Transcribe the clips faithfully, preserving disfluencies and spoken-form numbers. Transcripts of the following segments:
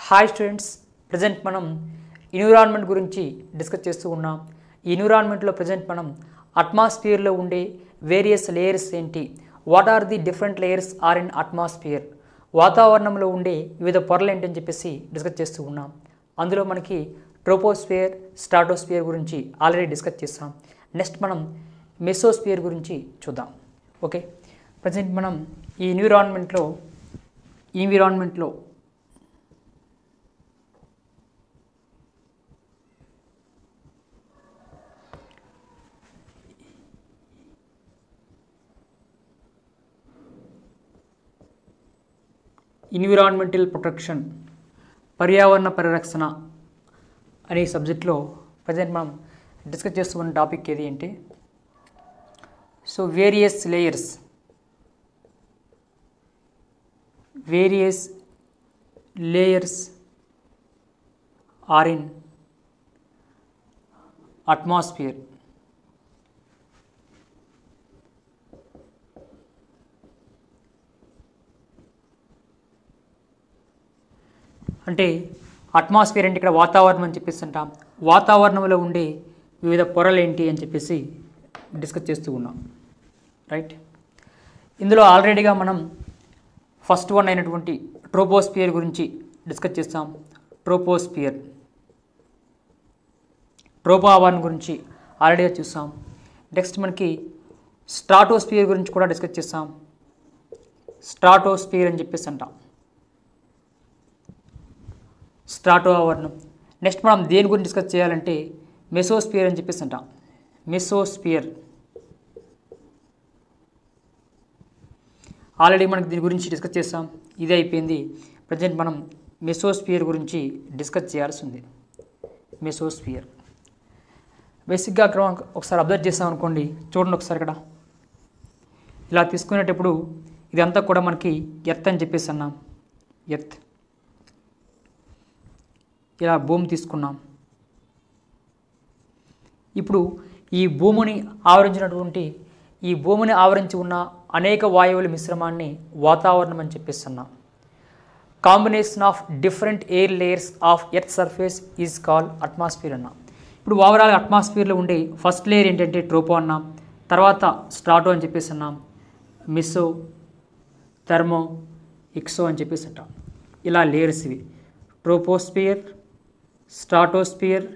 Hi students, present మనం environment గురించి discuss చేస్తూ ఉన్నాం. ఈ ఎన్విరాన్మెంట్లో ప్రజెంట్ మనం అట్మాస్ఫియర్లో ఉండే వేరియస్ లేయర్స్ ఏంటి, what are the different layers are in atmosphere, వాతావరణంలో ఉండే వివిధ పొరలు ఏంటని చెప్పేసి డిస్కస్ చేస్తూ ఉన్నాం. అందులో మనకి ట్రోపోస్ఫియర్, స్ట్రాటోస్ఫియర్ గురించి ఆల్రెడీ డిస్కస్ చేస్తాం. నెక్స్ట్ మనం మెసోస్ఫియర్ గురించి చూద్దాం. ఓకే, ప్రజెంట్ మనం ఈ ఎన్విరాన్మెంట్లో ఎన్విరాన్మెంట్లో ఎన్విరాన్మెంటల్ ప్రొటెక్షన్, పర్యావరణ పరిరక్షణ అనే సబ్జెక్ట్లో ప్రజెంట్ మనం డిస్కస్ చేస్తున్న టాపిక్ ఏది అంటే so various layers various layers are in atmosphere. అంటే అట్మాస్ఫియర్ అంటే ఇక్కడ వాతావరణం అని చెప్పేసి అంటాం. వాతావరణంలో ఉండే వివిధ పొరలు ఏంటి అని చెప్పేసి డిస్కస్ చేస్తూ ఉన్నాం. రైట్, ఇందులో ఆల్రెడీగా మనం ఫస్ట్ వన్ అయినటువంటి ట్రోపోస్ఫియర్ గురించి డిస్కస్ చేస్తాం. ట్రోపోస్ఫియర్ ట్రోపో ఆవరణ గురించి ఆల్రెడీగా చూసాం. నెక్స్ట్ మనకి స్ట్రాటోస్ఫియర్ గురించి కూడా డిస్కస్ చేస్తాం. స్ట్రాటోస్ఫియర్ అని చెప్పేసి అంటాం, స్ట్రాటో ఆవరణం. నెక్స్ట్ మనం దేని గురించి డిస్కస్ చేయాలంటే మెసోస్ఫియర్ అని చెప్పేసి అంటాం. మెసోస్ఫియర్ ఆల్రెడీ మనకి దీని గురించి డిస్కస్ చేస్తాం, ఇది అయిపోయింది. ప్రజెంట్ మనం మెసోస్ఫియర్ గురించి డిస్కస్ చేయాల్సి ఉంది. మెసోస్ఫియర్ బేసిక్గా అక్కడ ఒకసారి అబ్జర్వ్ చేస్తాం అనుకోండి, చూడండి ఒకసారి ఇక్కడ ఇలా తీసుకునేటప్పుడు ఇదంతా కూడా మనకి ఎర్త్ అని చెప్పేసి అన్నాం. ఎర్త్, ఇలా భూమి తీసుకున్నాం. ఇప్పుడు ఈ భూమిని ఆవరించినటువంటి ఈ భూమిని ఆవరించి ఉన్న అనేక వాయువుల మిశ్రమాన్ని వాతావరణం అని చెప్పేస్తున్నాం. Combination of different air layers of earth surface is called atmosphere అన్నాం. ఇప్పుడు ఓవరాల్ అట్మాస్ఫియర్లో ఉండే ఫస్ట్ లేయర్ ఏంటంటే ట్రోపో అన్నాం, తర్వాత స్ట్రాటో అని చెప్పేసి అన్నాం, మిసో, థర్మో, ఇక్సో అని చెప్పేసి అంటాం. ఇలా లేయర్స్ ఇవి: troposphere, stratosphere,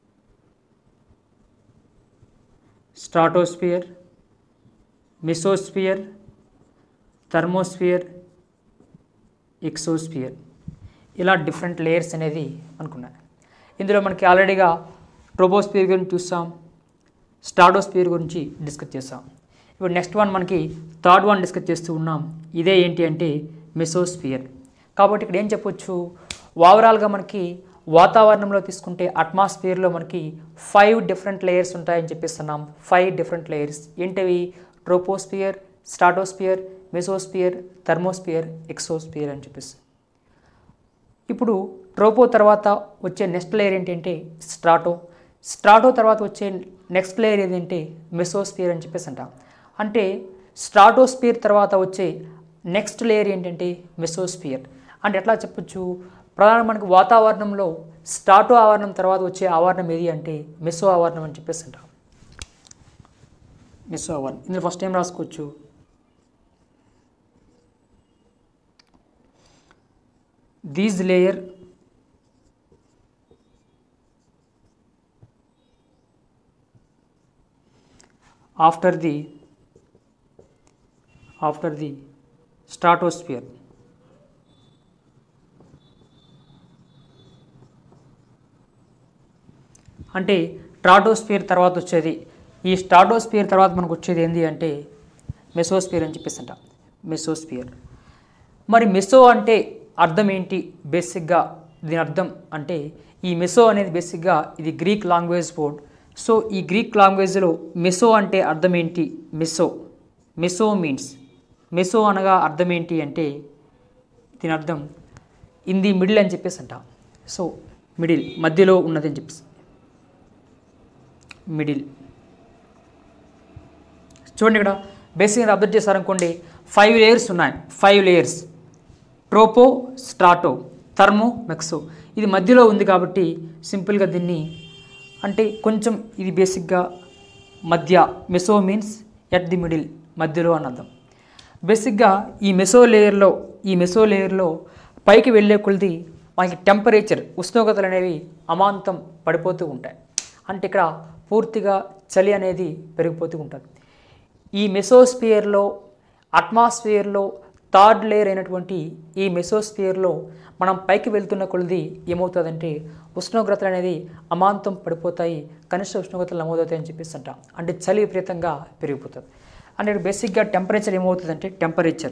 stratosphere, mesosphere, thermosphere, exosphere. ఇలా డిఫరెంట్ లేయర్స్ అనేది అనుకున్నాయి. ఇందులో మనకి ఆల్రెడీగా ట్రోపోస్ఫియర్ గురించి చూస్తాం, స్ట్రాటోస్ఫియర్ గురించి డిస్కస్ చేస్తాం. ఇప్పుడు నెక్స్ట్ వన్ మనకి థర్డ్ వన్ డిస్కస్ చేస్తూ ఉన్నాం. ఇదే ఏంటి అంటే మెసోస్ఫియర్. కాబట్టి ఇక్కడ ఏం చెప్పొచ్చు, ఓవరాల్గా మనకి వాతావరణంలో తీసుకుంటే అట్మాస్ఫియర్లో మనకి ఫైవ్ డిఫరెంట్ లేయర్స్ ఉంటాయని చెప్పిస్తున్నాం. ఫైవ్ డిఫరెంట్ లేయర్స్ ఏంటివి? Troposphere, stratosphere, mesosphere, thermosphere, exosphere అని చెప్పేసి. ఇప్పుడు ట్రోపో తర్వాత వచ్చే నెక్స్ట్ లేయర్ ఏంటంటే స్ట్రాటో. స్ట్రాటో తర్వాత వచ్చే నెక్స్ట్ లేయర్ ఏంటంటే మెసోస్ఫియర్ అని చెప్పేసి అంటాం. అంటే స్ట్రాటోస్ఫియర్ తర్వాత వచ్చే నెక్స్ట్ లేయర్ ఏంటంటే మెసోస్ఫియర్. అంటే ఎట్లా చెప్పొచ్చు, ప్రధాన మనకి వాతావరణంలో స్ట్రాటో ఆవరణం తర్వాత వచ్చే ఆవరణం ఏది అంటే మెసో ఆవరణం అని చెప్పేసి అంటాం. మెసో ఆవరణం ఇందులో ఫస్ట్ టైం రాసుకోవచ్చు. These layer after the after the stratosphere. అంటే స్ట్రాటోస్ఫియర్ తర్వాత వచ్చేది, ఈ స్ట్రాటోస్ఫియర్ తర్వాత మనకు వచ్చేది ఏంటి అంటే మెసోస్ఫియర్ అని చెప్పేసి అంట. మెసోస్ఫియర్. మరి మెసో అంటే అర్థం ఏంటి? బేసిక్గా దీని అర్థం అంటే ఈ మెసో అనేది బేసిక్గా ఇది గ్రీక్ లాంగ్వేజ్ వర్డ్. సో ఈ గ్రీక్ లాంగ్వేజ్లో మెసో అంటే అర్థం ఏంటి? మెసో మెసో మీన్స్ మెసో అనగా అర్థం ఏంటి అంటే దీని అర్థం ఇన్ ది మిడిల్ అని చెప్పేసి అంట. సో మిడిల్, మధ్యలో ఉన్నది అని చెప్పేసి, మిడిల్. చూడండి ఇక్కడ బేసిక్గా అబ్జర్వ్ చేశారనుకోండి, ఫైవ్ లేయర్స్ ఉన్నాయి. ఫైవ్ లేయర్స్: ట్రోపో, స్ట్రాటో, థర్మో మెక్సో. ఇది మధ్యలో ఉంది కాబట్టి సింపుల్గా దీన్ని అంటే కొంచెం ఇది బేసిక్గా మధ్య, మెసో మీన్స్ ఎట్ ది మిడిల్, మధ్యలో అని అర్థం. బేసిక్గా ఈ మెసో లేయర్లో ఈ మెసో లేయర్లో పైకి వెళ్ళే కొలది మనకి టెంపరేచర్, ఉష్ణోగ్రతలు అనేవి అమాంతం పడిపోతూ ఉంటాయి. అంటే ఇక్కడ పూర్తిగా చలి అనేది పెరిగిపోతూ ఉంటుంది. ఈ మెసోస్పియర్లో, అట్మాస్ఫియర్లో థర్డ్ లేయర్ అయినటువంటి ఈ మెసోస్పియర్లో మనం పైకి వెళ్తున్న కొలది ఏమవుతుందంటే ఉష్ణోగ్రతలు అనేది అమాంతం పడిపోతాయి, కనిష్ట ఉష్ణోగ్రతలు నమోదవుతాయి అని చెప్పేసి అంటాం. అంటే చలి విపరీతంగా పెరిగిపోతుంది. అంటే బేసిక్గా టెంపరేచర్ ఏమవుతుందంటే టెంపరేచర్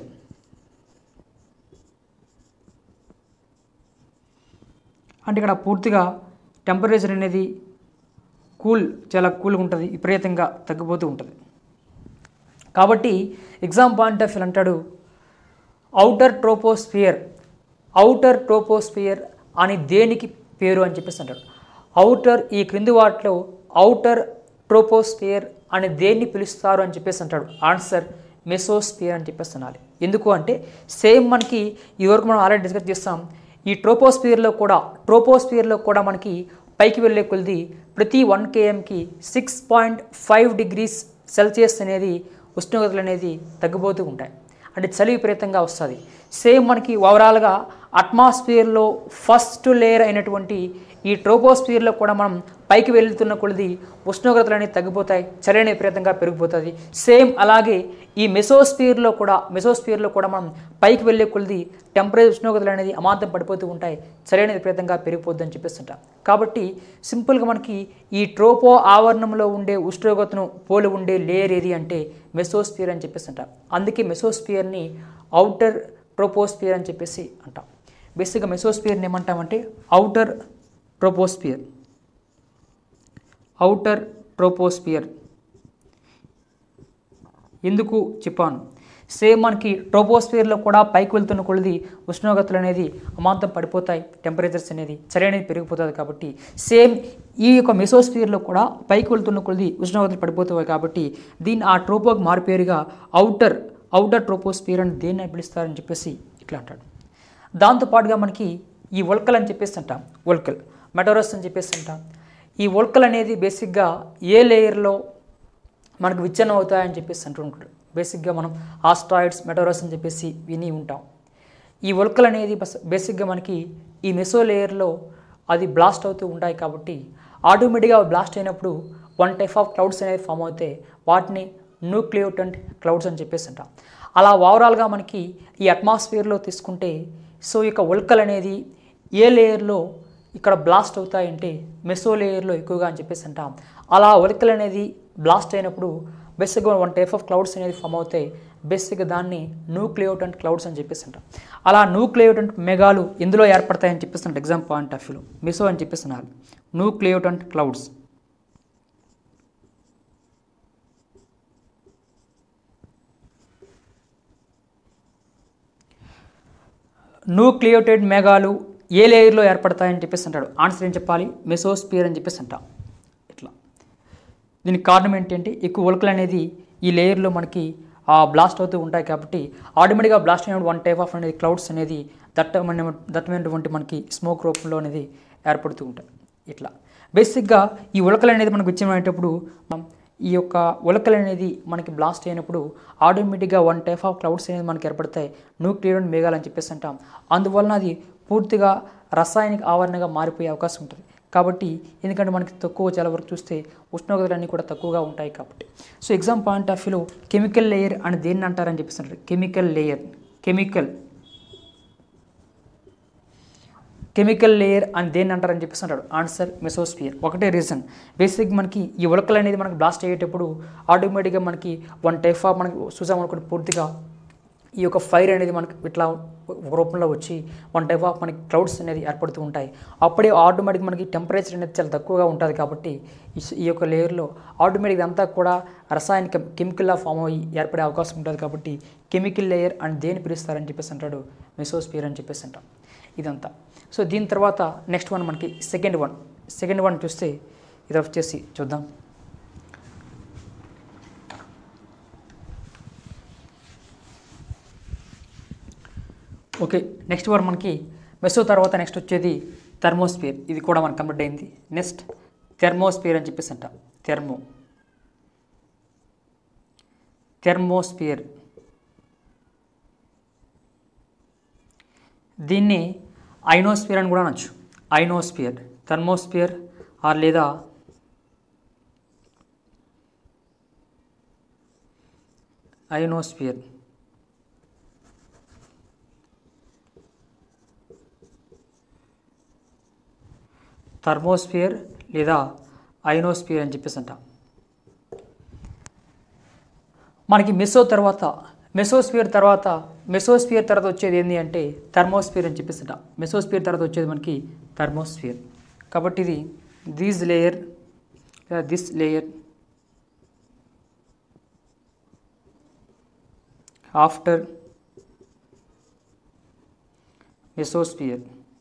అంటే ఇక్కడ పూర్తిగా టెంపరేచర్ అనేది కూల్, చాలా కూల్గా ఉంటుంది, విపరీతంగా తగ్గిపోతూ ఉంటుంది. కాబట్టి ఎగ్జామ్ పాయింట్ ఆఫ్ వ్యూ అంటాడు ఔటర్ ట్రోపోస్ఫియర్. ఔటర్ ట్రోపోస్ఫియర్ అని దేనికి పేరు అని చెప్పేసి అంటాడు. ఔటర్, ఈ క్రింది వాటిలో ఔటర్ ట్రోపోస్ఫియర్ అని దేన్ని పిలుస్తారు అని చెప్పేసి అంటాడు. ఆన్సర్ మెసోస్ఫియర్ అని చెప్పేసి అనాలి. ఎందుకు అంటే సేమ్ మనకి ఇదివరకు మనం ఆల్రెడీ డిస్కస్ చేస్తాం. ఈ ట్రోపోస్ఫియర్లో కూడా ట్రోపోస్ఫియర్లో కూడా మనకి పైకి వెళ్ళే కొలది ప్రతి వన్ కేఎంకి six point five degrees Celsius అనేది ఉష్ణోగ్రతలు అనేది తగ్గిపోతూ ఉంటాయి. అంటే చలి విపరీతంగా వస్తుంది. సేమ్ మనకి ఓవరాల్గా అట్మాస్ఫియర్లో ఫస్ట్ లేయర్ అయినటువంటి ఈ ట్రోపోస్ఫియర్లో కూడా మనం పైకి వెళ్తున్న కొలది ఉష్ణోగ్రతలు అనేవి తగ్గిపోతాయి, చలి అనేది విపరీతంగా పెరిగిపోతుంది. సేమ్ అలాగే ఈ మెసోస్ఫియర్లో కూడా మెసోస్ఫియర్లో కూడా మనం పైకి వెళ్ళే కొలది టెంపరేచర్, ఉష్ణోగ్రతలు అనేది అమాంతం పడిపోతూ ఉంటాయి, చలి అనేది విపరీతంగా పెరిగిపోద్ది అని చెప్పేస్తుంటాం. కాబట్టి సింపుల్గా మనకి ఈ ట్రోపో ఆవరణంలో ఉండే ఉష్ణోగ్రతను పోలి ఉండే లేయర్ ఏది అంటే మెసోస్ఫియర్ అని చెప్పేస్తుంటాం. అందుకే మెసోస్ఫియర్ని ఔటర్ ట్రోపోస్ఫియర్ అని చెప్పేసి అంటాం. బేసిక్గా మెసోస్ఫియర్ని ఏమంటామంటే ఔటర్ ట్రోపోస్ఫియర్, ఔటర్ ట్రోపోస్ఫియర్. ఎందుకు చెప్పాను, సేమ్ మనకి ట్రోపోస్ఫియర్లో కూడా పైకి వెళ్తున్న కొలది ఉష్ణోగ్రతలు అనేది అమాంతం పడిపోతాయి, టెంపరేచర్స్ అనేది చలి అనేది పెరిగిపోతుంది. కాబట్టి సేమ్ ఈ యొక్క మెసోస్ఫియర్లో కూడా పైకి వెళ్తున్న కొలది ఉష్ణోగ్రతలు పడిపోతాయి. కాబట్టి దీన్ని ఆ ట్రోపోకి మారిపేరుగా ఔటర్ ఔటర్ ట్రోపోస్ఫియర్ అని దేన్ని పిలుస్తారని చెప్పేసి ఇట్లా అంటాడు. దాంతోపాటుగా మనకి ఈ వల్కల్ అని చెప్పేసి అంటాం, వల్కల్ మెటోరస్ అని చెప్పేసి అంటాం. ఈ వల్కల్ అనేది బేసిక్గా ఏ లేయర్లో మనకు విచ్ఛిన్నం అవుతాయని చెప్పేసి అంటుంటాడు. బేసిక్గా మనం ఆస్ట్రాయిడ్స్, మెటోరస్ అని చెప్పేసి విని ఉంటాం. ఈ వల్కల్ అనేది బేసిక్గా మనకి ఈ మెసో లేయర్లో అది బ్లాస్ట్ అవుతూ ఉంటాయి. కాబట్టి ఆటోమేటిక్గా బ్లాస్ట్ అయినప్పుడు వన్ టైప్ ఆఫ్ క్లౌడ్స్ అనేది ఫామ్ అవుతాయి. వాటిని న్యూక్లియోటెంట్ క్లౌడ్స్ అని చెప్పేసి అంటాం. అలా ఓవరాల్గా మనకి ఈ అట్మాస్ఫియర్లో తీసుకుంటే సో ఇక వల్కల్ అనేది ఏ లేయర్లో ఇక్కడ బ్లాస్ట్ అవుతాయంటే మెసో లేయర్లో ఎక్కువగా అని చెప్పేసి అంటాం. అలా వల్కల్ అనేది బ్లాస్ట్ అయినప్పుడు బేసిక్గా వన్ టైప్ ఆఫ్ క్లౌడ్స్ అనేది ఫామ్ అవుతాయి. బేసిక్గా దాన్ని న్యూక్లియోటెంట్ క్లౌడ్స్ అని చెప్పేసి అంటాం. అలా న్యూక్లియోటెంట్ మేఘాలు ఎందులో ఏర్పడతాయని చెప్పేసి అంటే ఎగ్జామ్ పాయింట్ ఆఫ్ వ్యూలో మెసో అని చెప్పేసి అన్నారు. న్యూక్లియోటెంట్ క్లౌడ్స్ న్యూక్లియోటెడ్ మేఘాలు ఏ లేయర్లో ఏర్పడతాయని చెప్పేసి అంటాడు. ఆన్సర్ ఏం చెప్పాలి, మెసోస్పియర్ అని చెప్పేసి అంటాం. ఇట్లా దీనికి కారణం ఏంటంటే ఎక్కువ వల్కల్ అనేది ఈ లేయర్లో మనకి బ్లాస్ట్ అవుతూ ఉంటాయి. కాబట్టి ఆటోమేటిక్గా బ్లాస్ట్ అయినప్పుడు వన్ టైప్ ఆఫ్ అనేది క్లౌడ్స్ అనేది దట్టమైన దట్టమైనటువంటి మనకి స్మోక్ రూపంలో అనేది ఏర్పడుతూ ఉంటాయి. ఇట్లా బేసిక్గా ఈ వల్కల్ అనేది మనకు విచ్ఛిన్నమైనప్పుడు ఈ యొక్క వల్కల్ అనేది మనకి బ్లాస్ట్ అయినప్పుడు ఆటోమేటిక్గా వన్ టైప్ ఆఫ్ క్లౌడ్స్ అనేది మనకి ఏర్పడతాయి, న్యూక్లియోటెడ్ మేఘాలు అని చెప్పేసి అంటాం. అందువలన అది పూర్తిగా రసాయనిక ఆవరణగా మారిపోయే అవకాశం ఉంటుంది. కాబట్టి ఎందుకంటే మనకి తక్కువ చాలా వరకు చూస్తే ఉష్ణోగ్రతలన్నీ కూడా తక్కువగా ఉంటాయి. కాబట్టి సో ఎగ్జామ్ పాయింట్ ఆఫ్ వ్యూలో కెమికల్ లేయర్ అని దేన్ని అంటారని చెప్పేసి అంటారు. Chemical layer chemical chemical layer అని దేన్ని అంటారని చెప్పేసి అంటాడు. Answer mesosphere. ఒకటే రీజన్, బేసిక్ మనకి ఈ వల్కల్ అనేది మనకి బ్లాస్ట్ అయ్యేటప్పుడు ఆటోమేటిక్గా మనకి వన్ టైప్ ఆఫ్ మనకి చూసామనుకోండి పూర్తిగా ఈ యొక్క ఫైర్ అనేది మనకి ఇట్లా రూపంలో వచ్చి వన్ టైప్ ఆఫ్ మనకి క్లౌడ్స్ అనేది ఏర్పడుతూ ఉంటాయి. అప్పుడే ఆటోమేటిక్ మనకి టెంపరేచర్ అనేది చాలా తక్కువగా ఉంటుంది. కాబట్టి ఈ యొక్క లేయర్లో ఆటోమేటిక్ అంతా కూడా రసాయనిక కెమికల్లా ఫామ్ అయ్యి ఏర్పడే అవకాశం ఉంటుంది. కాబట్టి కెమికల్ లేయర్ అని దేని పిలుస్తారని చెప్పేసి అంటాడు, మెసోస్ఫియర్ అని చెప్పేసి అంటాం. ఇదంతా. సో దీని తర్వాత నెక్స్ట్ వన్ మనకి సెకండ్ వన్ సెకండ్ వన్ చూస్తే ఇది వచ్చేసి చూద్దాం. ఓకే, నెక్స్ట్ వన్ మనకి మెసో తర్వాత నెక్స్ట్ వచ్చేది థర్మోస్ఫియర్. ఇది కూడా మనకు కంప్లీట్ అయింది. నెక్స్ట్ థెర్మోస్ఫియర్ అని చెప్పేసి అంటాం. థెర్మో థెర్మోస్ఫియర్ దీన్ని ఐనోస్ఫియర్ అని కూడా అనొచ్చు. ఐనోస్ఫియర్, థర్మోస్ఫియర్ ఆర్ లేదా ఐనోస్ఫియర్. థర్మోస్ఫియర్ లేదా ఐనోస్ఫియర్ అని చెప్పేసి అంటాం. మనకి మెసో తర్వాత మెసోస్ఫియర్ తర్వాత మెసోస్ఫియర్ తర్వాత వచ్చేది ఏంటి అంటే థర్మోస్ఫియర్ అని చెప్పేసి అంటాం. మెసోస్ఫియర్ తర్వాత వచ్చేది మనకి థర్మోస్ఫియర్. కాబట్టి ఇది this layer this layer after mesosphere.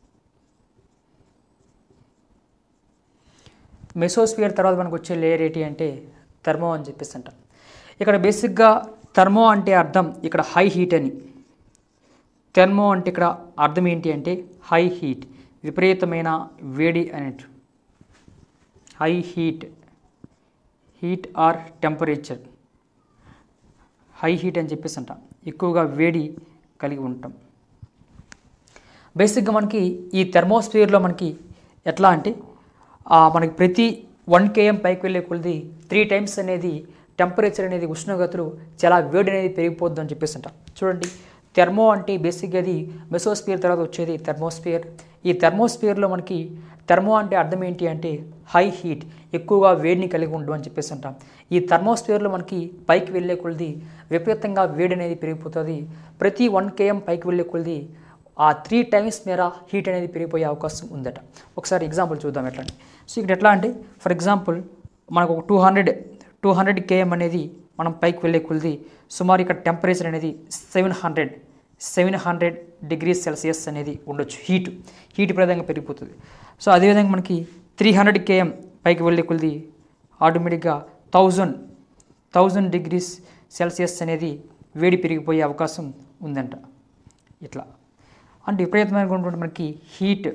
Mesosphere తర్వాత మనకు వచ్చే లేయర్ ఏంటి అంటే థర్మో అని చెప్పేసి అంటాం. ఇక్కడ బేసిక్గా థర్మో అంటే అర్థం ఇక్కడ హై హీట్ అని. థెర్మో అంటే ఇక్కడ అర్థం ఏంటి అంటే హై హీట్, విపరీతమైన వేడి అనేటు. High heat, heat or temperature, high heat అని చెప్పేసి అంటాం. ఎక్కువగా వేడి కలిగి ఉంటాం. బేసిక్గా మనకి ఈ థెర్మోస్ఫియర్లో మనకి ఎట్లా అంటే మనకి ప్రతి వన్ కేఎం పైకి వెళ్ళే కొలది త్రీ టైమ్స్ అనేది టెంపరేచర్ అనేది ఉష్ణోగ్రతలు చాలా వేడి అనేది పెరిగిపోద్ది అని చెప్పేసి అంటాం. చూడండి, థెర్మో అంటే బేసిక్గా అది మెసోస్ఫియర్ తర్వాత వచ్చేది థెర్మోస్ఫియర్. ఈ థెర్మోస్ఫియర్లో మనకి థెర్మో అంటే అర్థం ఏంటి అంటే హై హీట్, ఎక్కువగా వేడిని కలిగి ఉండడం అని చెప్పేసి అంటాం. ఈ థెర్మోస్ఫియర్లో మనకి పైకి వెళ్ళే కొలది విపరీతంగా వేడి అనేది పెరిగిపోతుంది. ప్రతి వన్ కేఎం పైకి వెళ్ళే కొలది ఆ త్రీ టైమ్స్ మేర హీట్ అనేది పెరిగిపోయే అవకాశం ఉందట. ఒకసారి ఎగ్జాంపుల్ చూద్దాం ఎట్లా అంటే. సో ఇక్కడ ఎట్లా అంటే ఫర్ ఎగ్జాంపుల్ మనకు ఒక two hundred two hundred K M అనేది మనం పైకి వెళ్ళే కొలది సుమారు ఇక్కడ టెంపరేచర్ అనేది seven hundred seven hundred degrees Celsius అనేది ఉండొచ్చు. హీట్ హీట్ విపరీతంగా పెరిగిపోతుంది. సో అదేవిధంగా మనకి త్రీ హండ్రెడ్ కేఎం పైకి వెళ్ళే కొలది ఆటోమేటిక్గా థౌజండ్ థౌజండ్ డిగ్రీస్ సెల్సియస్ అనేది వేడి పెరిగిపోయే అవకాశం ఉందంట. ఇట్లా అంటే విపరీతమైనటువంటి మనకి హీట్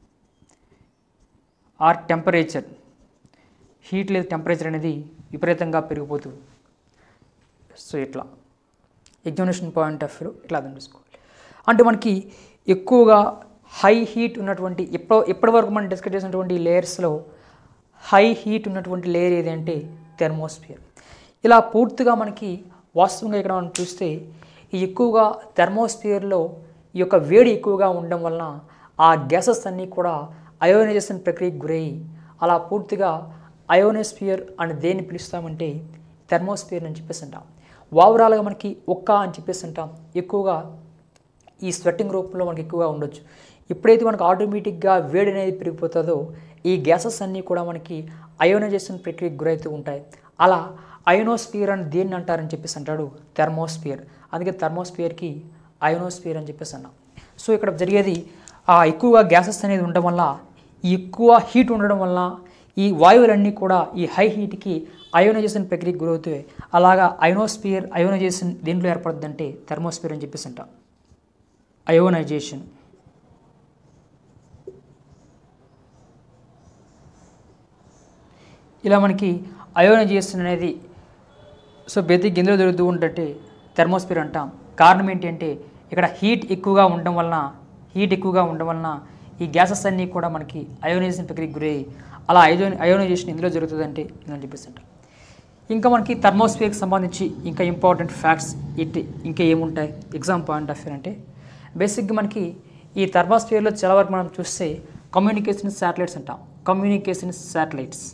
ఆర్ టెంపరేచర్, హీట్ లేదా టెంపరేచర్ అనేది విపరీతంగా పెరిగిపోతుంది. సో ఇట్లా ఎగ్జామినేషన్ పాయింట్ ఆఫ్ వ్యూ ఇట్లా అర్థం చేసుకోవాలి. అంటే మనకి ఎక్కువగా హై హీట్ ఉన్నటువంటి ఎప్పటి ఎప్పటి వరకు మనం డిస్కస్ చేసినటువంటి లేయర్స్లో హై హీట్ ఉన్నటువంటి లేయర్ ఏది అంటే థెర్మోస్ఫియర్. ఇలా పూర్తిగా మనకి వాస్తవంగా ఇక్కడ మనం చూస్తే ఈ ఎక్కువగా థెర్మోస్ఫియర్లో ఈ యొక్క వేడి ఎక్కువగా ఉండడం వలన ఆ గ్యాసెస్ అన్నీ కూడా అయోనైజేషన్ ప్రక్రియకు గురయ్యి అలా పూర్తిగా అయోనోస్ఫియర్ అని దేన్ని పిలుస్తామంటే థెర్మోస్ఫియర్ అని చెప్పేసి అంటాం. ఓవరాల్గా మనకి ఒక్క అని చెప్పేసి అంటాం. ఎక్కువగా ఈ స్వెట్టింగ్ రూపంలో మనకి ఎక్కువగా ఉండొచ్చు. ఎప్పుడైతే మనకు ఆటోమేటిక్గా వేడి అనేది పెరిగిపోతుందో ఈ గ్యాసెస్ అన్నీ కూడా మనకి అయోనైజేషన్ ప్రక్రియకు గురవుతూ ఉంటాయి. అలా అయోనోస్ఫియర్ అని దేన్ని అంటారని చెప్పేసి అంటాడు థెర్మోస్ఫియర్. అందుకే థెర్మోస్ఫియర్కి అయోనోస్ఫియర్ అని చెప్పేసి అన్నాం. సో ఇక్కడ జరిగేది ఎక్కువగా గ్యాసెస్ అనేది ఉండడం వల్ల ఎక్కువ హీట్ ఉండడం వల్ల ఈ వాయువులన్నీ కూడా ఈ హై హీట్కి అయోనైజేషన్ ప్రక్రియకు గురవుతాయి. అలాగా అయోనోస్ఫియర్ అయోనైజేషన్ దేంట్లో ఏర్పడుతుందంటే థెర్మోస్ఫియర్ అని చెప్పేసి అంటాం. అయోనైజేషన్ ఇలా మనకి అయోనైజేషన్ అనేది సో ప్రతి గింజలు జరుగుతూ ఉంటే థెర్మోస్ఫియర్ అంటాం. కారణం ఏంటి అంటే ఇక్కడ హీట్ ఎక్కువగా ఉండడం వలన హీట్ ఎక్కువగా ఉండడం వలన ఈ గ్యాసెస్ అన్నీ కూడా మనకి అయోనైజేషన్ ప్రక్రియకు గురయ్యి అలా అయో అయోనైజేషన్ ఎందులో జరుగుతుందంటే అని చెప్పేసి అంటాం. ఇంకా మనకి థెర్మోస్ఫియర్కి సంబంధించి ఇంకా ఇంపార్టెంట్ ఫ్యాక్ట్స్ ఇట్ ఇంకా ఏముంటాయి ఎగ్జామ్ పాయింట్ ఆఫ్ వ్యూ అంటే బేసిక్గా మనకి ఈ థెర్మోస్ఫియర్లో చాలా వరకు మనం చూస్తే కమ్యూనికేషన్ శాటిలైట్స్ అంటాం. కమ్యూనికేషన్ శాటిలైట్స్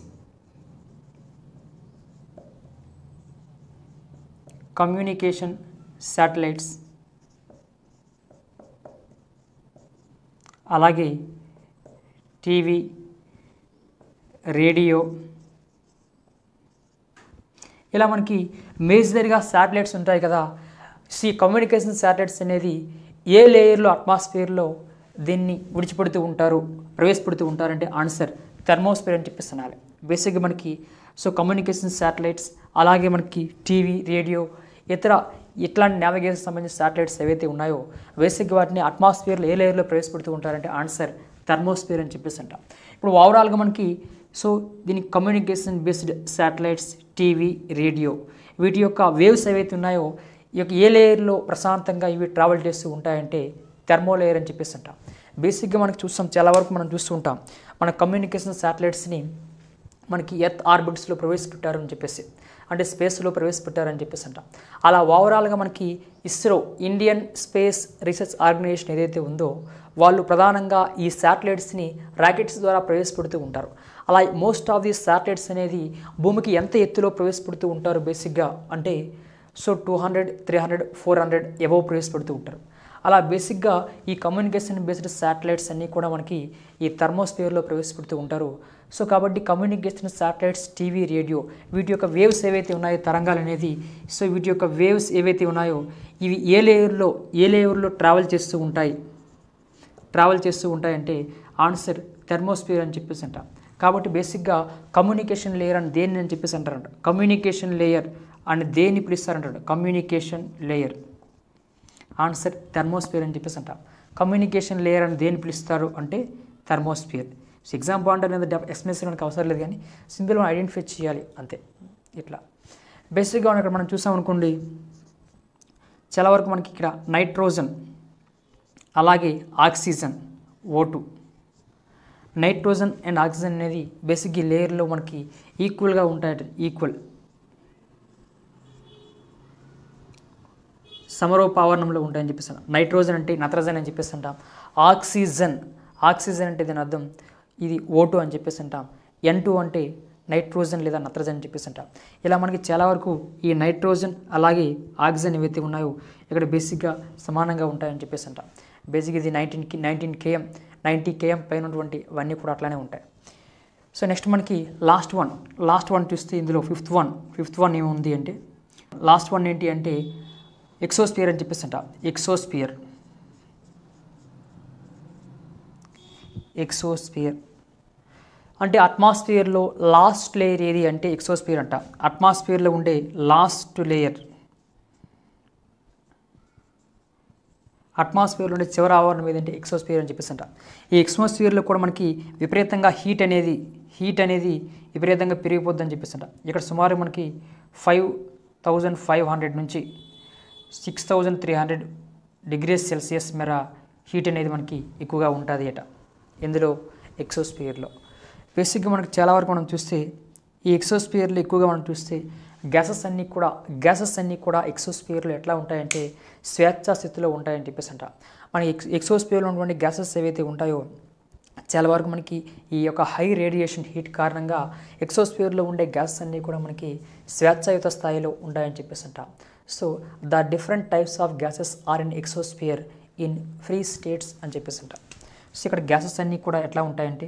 కమ్యూనికేషన్ శాటిలైట్స్ అలాగే టీవీ రేడియో ఇలా మనకి మేజర్గా శాటిలైట్స్ ఉంటాయి కదా. ఈ కమ్యూనికేషన్ శాటిలైట్స్ అనేది ఏ లేయర్లో అట్మాస్ఫియర్లో దీన్ని విడిచిపెడుతూ ఉంటారు ప్రవేశపెడుతూ ఉంటారంటే ఆన్సర్ థెర్మోస్ఫియర్ అని చెప్పిస్తున్నారు. బేసిక్గా మనకి సో కమ్యూనికేషన్ శాటిలైట్స్ అలాగే మనకి టీవీ రేడియో ఇతర ఇట్లాంటి నావిగేషన్ సంబంధించిన శాటిలైట్స్ ఏవైతే ఉన్నాయో బేసిక్గా వాటిని అట్మాస్ఫియర్లో ఏ లేయర్లో ప్రవేశపెడుతూ ఉంటారంటే ఆన్సర్ థర్మోస్ఫియర్ అని చెప్పేసి అంటాం. ఇప్పుడు ఓవరాల్గా మనకి సో దీనికి communication based satellites, TV, radio వీటి యొక్క వేవ్స్ ఏవైతే ఉన్నాయో ఈ యొక్క ఏ లేయర్లో ప్రశాంతంగా ఇవి ట్రావెల్ చేస్తూ ఉంటాయంటే థర్మో లేయర్ అని చెప్పేసి అంటాం. బేసిక్గా మనకి చూస్తాం, చాలా వరకు మనం చూస్తూ ఉంటాం మన కమ్యూనికేషన్ శాటిలైట్స్ని మనకి ఎర్త్ ఆర్బిట్స్లో ప్రవేశపెట్టారు అని చెప్పేసి, అంటే స్పేస్లో ప్రవేశపెట్టారని చెప్పేసి అంటాం. అలా ఓవరాల్గా మనకి ISRO, Indian Space Research Organisation ఏదైతే ఉందో వాళ్ళు ప్రధానంగా ఈ శాటిలైట్స్ని రాకెట్స్ ద్వారా ప్రవేశపెడుతూ ఉంటారు. అలా మోస్ట్ ఆఫ్ ది శాటిలైట్స్ అనేది భూమికి ఎంత ఎత్తులో ప్రవేశపెడుతూ ఉంటారు బేసిక్గా అంటే so two hundred three hundred four hundred above ప్రవేశపెడుతూ ఉంటారు. అలా బేసిక్గా ఈ కమ్యూనికేషన్ బేస్డ్ శాటిలైట్స్ అన్నీ కూడా మనకి ఈ థర్మోస్ఫియర్లో ప్రవేశపెడుతూ ఉంటారు. సో కాబట్టి కమ్యూనికేషన్ శాటిలైట్స్, టీవీ, రేడియో వీటి యొక్క వేవ్స్ ఏవైతే ఉన్నాయో తరంగాలు అనేది సో వీటి యొక్క వేవ్స్ ఏవైతే ఉన్నాయో ఇవి ఏ లేయర్లో ఏ లేయర్లో ట్రావెల్ చేస్తూ ఉంటాయి ట్రావెల్ చేస్తూ ఉంటాయంటే ఆన్సర్ థర్మోస్ఫియర్ అని చెప్పేసి అంటాం. కాబట్టి బేసిక్గా కమ్యూనికేషన్ లేయర్ అని దేన్ని అని చెప్పేసి అంటారంట. కమ్యూనికేషన్ లేయర్ అని దేన్ని పిలుస్తారంటాడు కమ్యూనికేషన్ లేయర్, ఆన్సర్ థర్మోస్ఫియర్ అని చెప్పేసి అంటాం. కమ్యూనికేషన్ లేయర్ అని దేన్ని పిలుస్తారు అంటే థర్మోస్ఫియర్. సో ఎగ్జామ్ పాయింట్ అనేది ఎక్స్ప్లెనేషన్ మనకు అవసరం లేదు, కానీ సింపుల్గా ఐడెంటిఫై చేయాలి అంతే. ఇట్లా బేసిక్గా ఇక్కడ మనం చూసాం అనుకోండి, చాలా వరకు మనకి ఇక్కడ నైట్రోజన్ అలాగే oxygen O two, nitrogen and oxygen అనేది బేసిక్ ఈ లేయర్లో మనకి ఈక్వల్గా ఉంటాయట, ఈక్వల్ సమరోపావరణంలో ఉంటాయని చెప్పేసి. నైట్రోజన్ అంటే నత్రజన్ అని చెప్పేసి అంటాం. ఆక్సిజన్ ఆక్సిజన్ అంటే దీని అర్థం ఇది ఓ టూ అని చెప్పేసి అంటాం. ఎన్ టూ అంటే నైట్రోజన్ లేదా నత్రజన్ అని చెప్పేసి అంటాం. ఇలా మనకి చాలా వరకు ఈ నైట్రోజన్ అలాగే ఆక్సిజన్ ఏవైతే ఉన్నాయో ఇక్కడ బేసిక్గా సమానంగా ఉంటాయని చెప్పేసి అంటాం. బేసిక్ ఇది నైన్టీన్ కి నైన్టీన్ కేఎం నైంటీ కేఎం పైన ఉన్నటువంటి ఇవన్నీ కూడా అట్లానే ఉంటాయి. సో నెక్స్ట్ మనకి లాస్ట్ వన్ లాస్ట్ వన్ చూస్తే ఇందులో ఫిఫ్త్ వన్ ఫిఫ్త్ వన్ ఏముంది అంటే లాస్ట్ వన్ ఏంటి అంటే ఎక్సోస్పియర్ అని చెప్పేసి అంటాం. ఎక్సోస్పియర్ ఎక్సోస్పియర్ అంటే అట్మాస్ఫియర్లో లాస్ట్ లేయర్ ఏది అంటే ఎక్సోస్పియర్ అంట. అట్మాస్ఫియర్లో ఉండే లాస్ట్ లేయర్, అట్మాస్ఫియర్లో ఉండే చివరి ఆవరణం ఏదంటే ఎక్సోస్పియర్ అని చెప్పేసి అంట. ఈ ఎక్సోస్పియర్లో కూడా మనకి విపరీతంగా హీట్ అనేది హీట్ అనేది విపరీతంగా పెరిగిపోద్ది అని చెప్పేసి అంట. ఇక్కడ సుమారు మనకి ఫైవ్ థౌజండ్ ఫైవ్ హండ్రెడ్ నుంచి six thousand three hundred degrees Celsius మేర హీట్ అనేది మనకి ఎక్కువగా ఉంటుంది అట ఇందులో ఎక్సోస్పియర్లో. బేసిక్గా మనకి చాలా వరకు మనం చూస్తే ఈ ఎక్సోస్పియర్లో ఎక్కువగా మనం చూస్తే గ్యాసెస్ అన్నీ కూడా గ్యాసెస్ అన్నీ కూడా ఎక్సోస్పియర్లో ఎట్లా ఉంటాయంటే స్వేచ్ఛా స్థితిలో ఉంటాయని చెప్పేసి అంట. మన ఎక్స్ ఎక్సోస్పియర్లో ఉన్నటువంటి గ్యాసెస్ ఏవైతే ఉంటాయో చాలా వరకు మనకి ఈ యొక్క హై రేడియేషన్ హీట్ కారణంగా ఎక్సోస్పియర్లో ఉండే గ్యాసెస్ అన్నీ కూడా మనకి స్వేచ్ఛాయుత స్థాయిలో ఉంటాయని చెప్పేసి అంట. So the different types of gases are in exosphere in free states అని చెప్పేసి అంట. సో ఇక్కడ గ్యాసెస్ అన్నీ కూడా ఎట్లా ఉంటాయంటే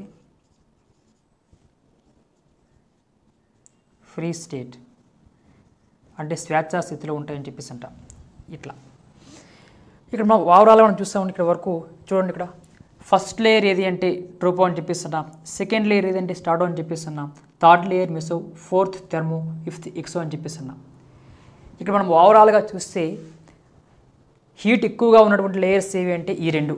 ఫ్రీ స్టేట్ అంటే స్వేచ్ఛా స్థితిలో ఉంటాయని చెప్పేసి అంట. ఇట్లా ఇక్కడ మనం ఓవరాల్గా మనం చూస్తామని ఇక్కడ వరకు చూడండి. ఇక్కడ ఫస్ట్ లేయర్ ఏది అంటే ట్రోపో అని చెప్పేసి అన్నాం. సెకండ్ లేయర్ ఏదంటే స్టాడో అని చెప్పేసి అన్నాం. థర్డ్ లేయర్ మెసో, ఫోర్త్ థెర్మో, ఫిఫ్త్ ఎక్సో అని చెప్పేసి అన్నాం. ఇక్కడ మనం ఓవరాల్గా చూస్తే హీట్ ఎక్కువగా ఉన్నటువంటి లేయర్స్ ఏవి అంటే ఈ రెండు.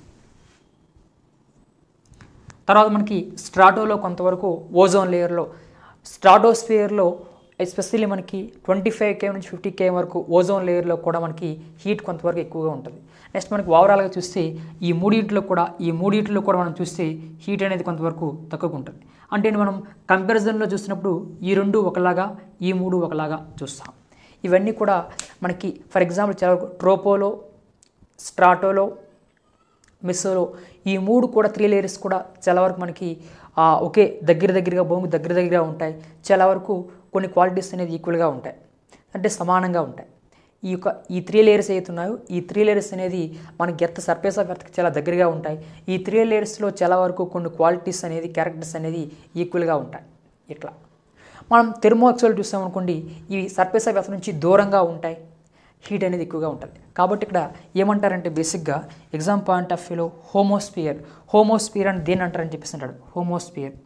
తర్వాత మనకి స్ట్రాటోలో కొంతవరకు ఓజోన్ లేయర్లో, స్ట్రాటోస్ఫియర్లో ఎస్పెషల్లీ మనకి ట్వంటీ ఫైవ్ కేఎం నుంచి ఫిఫ్టీ కేఎం వరకు ఓజోన్ లేయర్లో కూడా మనకి హీట్ కొంతవరకు ఎక్కువగా ఉంటుంది. నెక్స్ట్ మనకి ఓవరాల్గా చూస్తే ఈ మూడింటిలో కూడా ఈ మూడింటిలో కూడా మనం చూస్తే హీట్ అనేది కొంతవరకు తక్కువగా ఉంటుంది. అంటే మనం కంపారిజన్లో చూసినప్పుడు ఈ రెండు ఒకలాగా ఈ మూడు ఒకలాగా చూస్తాం. ఇవన్నీ కూడా మనకి ఫర్ ఎగ్జాంపుల్ చాలా ట్రోపోలో, స్ట్రాటోలో, మెసోలో ఈ మూడు కూడా త్రీ లేయర్స్ కూడా చాలా వరకు మనకి ఒకే దగ్గర దగ్గరగా భూమికి దగ్గర దగ్గరగా ఉంటాయి. చాలా వరకు కొన్ని క్వాలిటీస్ అనేది ఈక్వల్గా ఉంటాయి, అంటే సమానంగా ఉంటాయి. ఈ యొక్క ఈ త్రీ లేయర్స్ ఏవైతే ఉన్నాయో ఈ త్రీ లేయర్స్ అనేది మనకి ఎర్త్ సర్ఫేస్ ఆఫ్ ఎర్త్కి చాలా దగ్గరగా ఉంటాయి. ఈ త్రీ లేయర్స్లో చాలా వరకు కొన్ని క్వాలిటీస్ అనేది క్యారెక్టర్స్ అనేది ఈక్వల్గా ఉంటాయి. ఇట్లా మనం థెర్మో ఎక్సోలు చూస్తామనుకోండి, ఇవి సర్ఫేస్ ఆఫ్ ఎర్త్ నుంచి దూరంగా ఉంటాయి, హీట్ అనేది ఎక్కువగా ఉంటుంది. కాబట్టి ఇక్కడ ఏమంటారంటే బేసిక్గా ఎగ్జామ్ పాయింట్ ఆఫ్ వ్యూలో హోమోస్పియర్ హోమోస్పియర్ అని దేని అంటారని చెప్పేసి అంటాడు. హోమోస్పియర్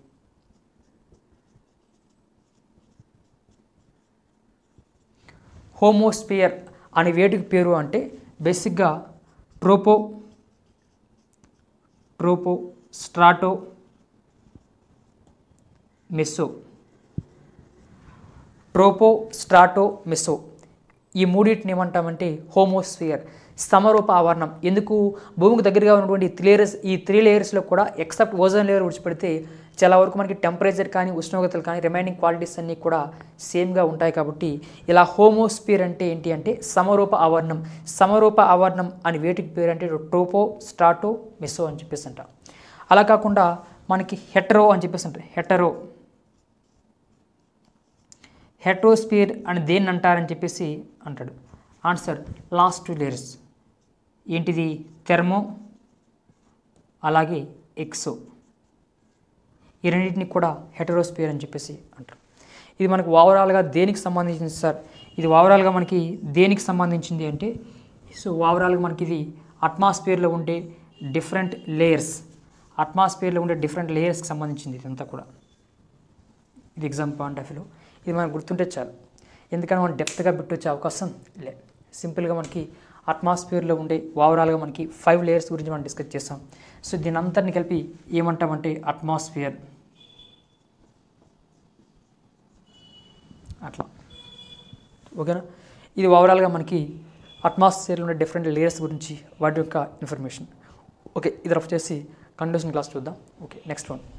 హోమోస్పియర్ అని వేటికి పేరు అంటే బేసిక్గా ట్రోపో ట్రోపో స్ట్రాటో మెసో ట్రోపో స్ట్రాటో మెసో ఈ మూడింటిని ఏమంటామంటే హోమోస్ఫియర్ సమరూప ఆవరణం. ఎందుకు భూమికి దగ్గరగా ఉన్నటువంటి త్రీ లేయర్స్ ఈ త్రీ లేయర్స్లో కూడా ఎక్సెప్ట్ ఓజోన్ లేయర్ విడిచిపెడితే చాలా వరకు మనకి టెంపరేచర్ కానీ ఉష్ణోగ్రతలు కానీ రిమైనింగ్ క్వాలిటీస్ అన్నీ కూడా సేమ్గా ఉంటాయి. కాబట్టి ఇలా హోమోస్ఫియర్ అంటే ఏంటి అంటే సమరూప ఆవరణం. సమరూప ఆవరణం అని వేటికి పేరు అంటే ట్రోపో స్ట్రాటో మెసో అని చెప్పేసి అంటాం. అలా కాకుండా మనకి హెటరో అని చెప్పేసి అంటారు. హెటరో హెట్రోస్పియర్ అని దేన్ని అంటారని చెప్పేసి అంటాడు. ఆన్సర్ లాస్ట్ టూ లేయర్స్ ఏంటిది థెర్మో అలాగే ఎక్సో ఈ రెండింటిని కూడా హెటరోస్పియర్ అని చెప్పేసి అంటారు. ఇది మనకు ఓవరాల్గా దేనికి సంబంధించింది సార్? ఇది ఓవరాల్గా మనకి దేనికి సంబంధించింది అంటే సో ఓవరాల్గా మనకి ఇది అట్మాస్ఫియర్లో ఉండే డిఫరెంట్ లేయర్స్ అట్మాస్ఫియర్లో ఉండే డిఫరెంట్ లేయర్స్కి సంబంధించింది ఇదంతా కూడా. ఇది ఎగ్జామ్ పాయింట్ ఆఫ్ వ్యూలో ఇది మనకు గుర్తుంటే చాలు. ఎందుకంటే మనం డెప్త్గా పెట్టొచ్చే అవకాశం లే. సింపుల్గా మనకి అట్మాస్ఫియర్లో ఉండే ఓవరాల్గా మనకి ఫైవ్ లేయర్స్ గురించి మనం డిస్కస్ చేస్తాం. సో దీని అంతటిని కలిపి ఏమంటామంటే అట్మాస్ఫియర్ అట్లా. ఓకేనా? ఇది ఓవరాల్గా మనకి అట్మాస్ఫియర్లో ఉండే డిఫరెంట్ లేయర్స్ గురించి వాటి యొక్క ఇన్ఫర్మేషన్. ఓకే, ఇది రఫ్ చేసి కంటిన్యూషన్ క్లాస్ చూద్దాం. Okay, next one.